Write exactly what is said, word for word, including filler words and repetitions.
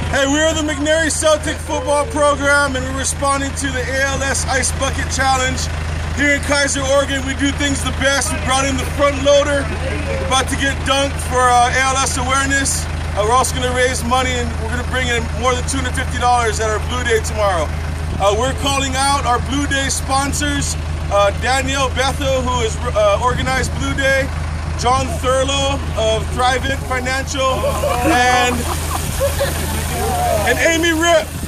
Hey, we are the McNary Celtic football program, and we're responding to the A L S Ice Bucket Challenge. Here in Kaiser, Oregon, we do things the best. We brought in the front loader, about to get dunked for uh, A L S awareness. Uh, we're also going to raise money, and we're going to bring in more than two hundred fifty dollars at our Blue Day tomorrow. Uh, we're calling out our Blue Day sponsors, uh, Danielle Bethel, who has uh, organized Blue Day, John Thurlow of Thrive It Financial, and, and Amy Rip.